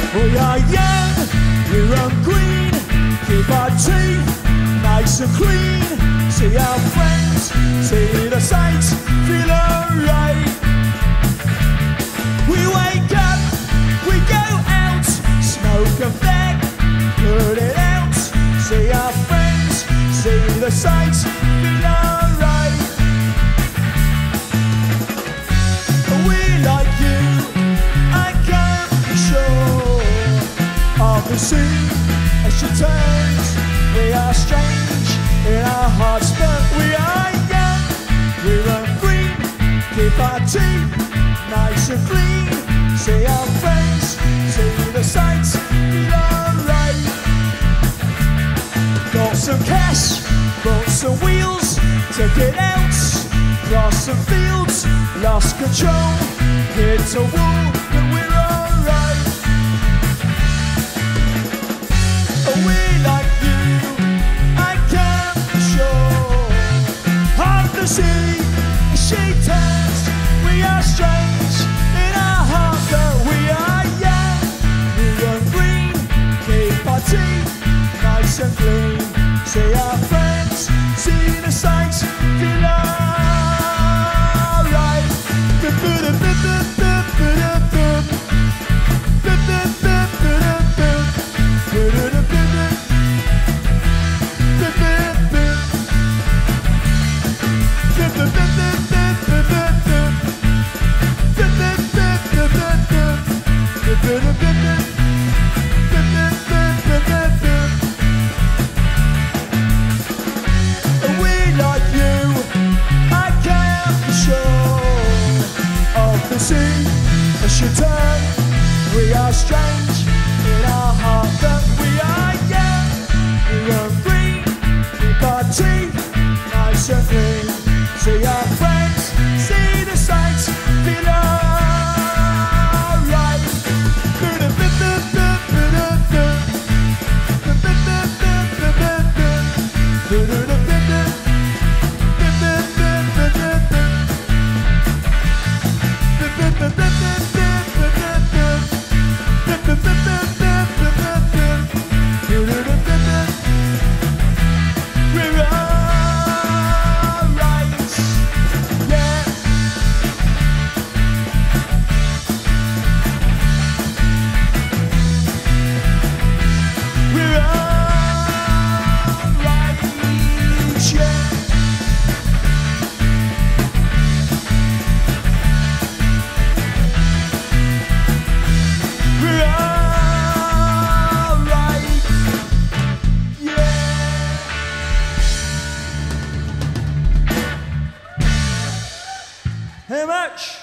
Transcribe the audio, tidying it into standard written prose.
We are young, we're on green, keep our teeth nice and clean. See our friends, see the sights, feel alright. We wake up, we go out, smoke a fag, put it out. See our friends, see the sights, feel alright. We like you, I can't be sure of the sea as she turns. We are strange in our hearts, but we are young. We're on green, keep our teeth nice and clean. See our friends, see the sights, feel alright. Got some cash, bought some wheels to get out. Cross some fields, lost control, hit a wall, but we're alright. We like you, I can't be sure of the sea, she turns. We are strange in our heart, but we are young. We're on green, keep our teeth nice and clean. See our friends, see the sights, feel alright. As you turn, we are strange in our heart, but we are young. We're on green, keep our teeth nice and clean. See our friends, see the sights, feel alright. How much?